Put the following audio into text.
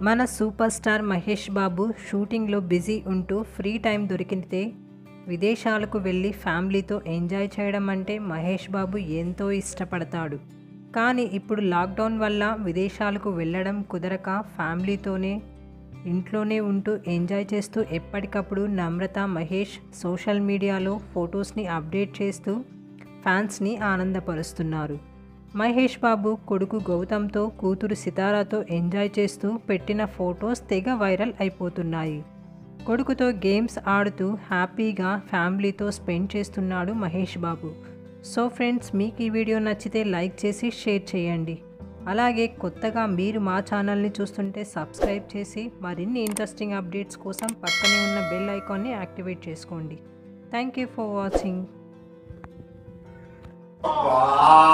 మన super star Mahesh Babu షూటింగ్లో busy ఉంటూ ఫ్రీ టైం దొరికితే విదేశాలకు వెళ్ళి ఫ్యామిలీతో ఎంజాయ్ చేయడం అంటే మహేష్ బాబు ఎంతో ఇష్టపడతాడు. కానీ ఇప్పుడు లాక్డౌన్ వల్ల విదేశాలకు వెళ్ళడం కుదరక ఫ్యామిలీతోనే ఇంట్లోనే ఉంటూ ఎంజాయ్ చేస్తూ ఎప్పటికప్పుడు నమ్రత మహేష్ సోషల్ మీడియాలో ఫొటోస్ని అప్డేట్ చేస్తూ ఫ్యాన్స్ని ఆనందపరుస్తున్నారు. మహేష్ బాబు కొడుకు గౌతమ్తో కూతురు సితారాతో ఎంజాయ్ చేస్తూ పెట్టిన ఫొటోస్ తెగ వైరల్ అయిపోతున్నాయి. కొడుకుతో గేమ్స్ ఆడుతూ హ్యాపీగా ఫ్యామిలీతో స్పెండ్ చేస్తున్నాడు మహేష్ బాబు. సో ఫ్రెండ్స్, మీకు ఈ వీడియో నచ్చితే లైక్ చేసి షేర్ చేయండి. అలాగే కొత్తగా మీరు మా ఛానల్ని చూస్తుంటే సబ్స్క్రైబ్ చేసి మరిన్ని ఇంట్రెస్టింగ్ అప్డేట్స్ కోసం పక్కనే ఉన్న బెల్ ఐకాన్ని యాక్టివేట్ చేసుకోండి. Thank you for watching.